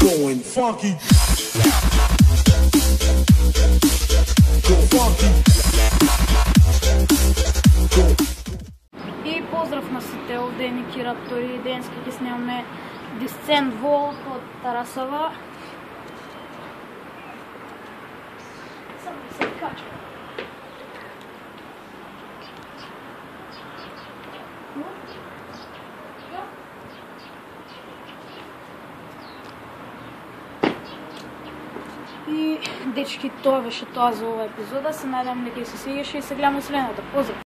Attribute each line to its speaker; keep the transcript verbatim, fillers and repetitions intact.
Speaker 1: Going funky. Go funky. Go.
Speaker 2: И поздрав на сите, овде е Ники Раптори. Денеска ќе снимаме Descent Wall од Тарасова. Само да се кача. И дечки, тоа беше тоа за оваа епизода. Се надевам дека ќе се свигаше и се гледаме следната. Поздрав!